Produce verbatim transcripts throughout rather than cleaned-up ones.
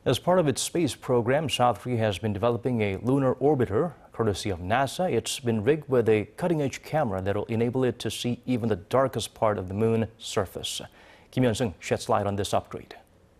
As part of its space program, South Korea has been developing a lunar orbiter. Courtesy of NASA, it's been rigged with a cutting-edge camera that will enable it to see even the darkest part of the moon's surface. Yeon-seung sheds light on this upgrade.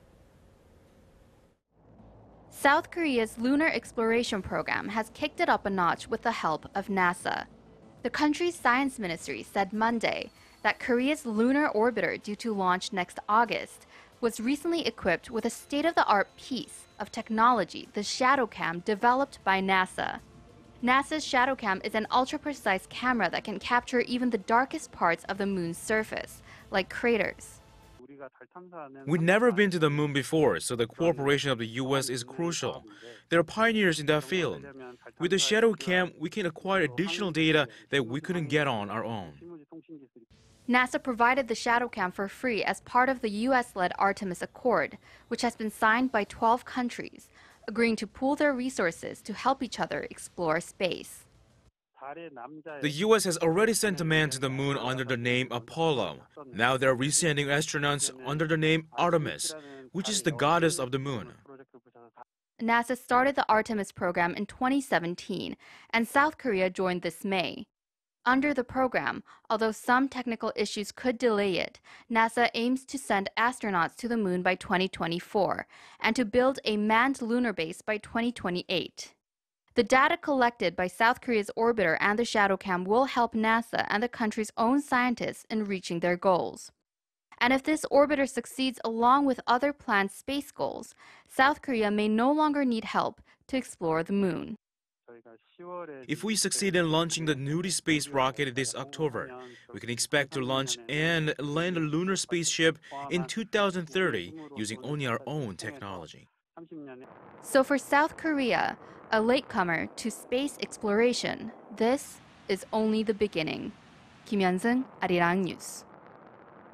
South Korea's lunar exploration program has kicked it up a notch with the help of NASA. The country's science ministry said Monday that Korea's lunar orbiter, due to launch next August, was recently equipped with a state-of-the-art piece of technology, the ShadowCam, developed by NASA. NASA's ShadowCam is an ultra-precise camera that can capture even the darkest parts of the moon's surface, like craters. We've never been to the moon before, so the cooperation of the U S is crucial. They're pioneers in that field. With the ShadowCam, we can acquire additional data that we couldn't get on our own. NASA provided the ShadowCam for free as part of the U S-led Artemis Accord, which has been signed by twelve countries, agreeing to pool their resources to help each other explore space. The U S has already sent a man to the moon under the name Apollo. Now they're resending astronauts under the name Artemis, which is the goddess of the moon. NASA started the Artemis program in twenty seventeen, and South Korea joined this May. Under the program, although some technical issues could delay it, NASA aims to send astronauts to the moon by twenty twenty-four and to build a manned lunar base by twenty twenty-eight. The data collected by South Korea's orbiter and the ShadowCam will help NASA and the country's own scientists in reaching their goals. And if this orbiter succeeds along with other planned space goals, South Korea may no longer need help to explore the moon. If we succeed in launching the nudie space rocket this October, we can expect to launch and land a lunar spaceship in two thousand thirty using only our own technology. So for South Korea, a latecomer to space exploration, this is only the beginning. Yeon-seung, Arirang News.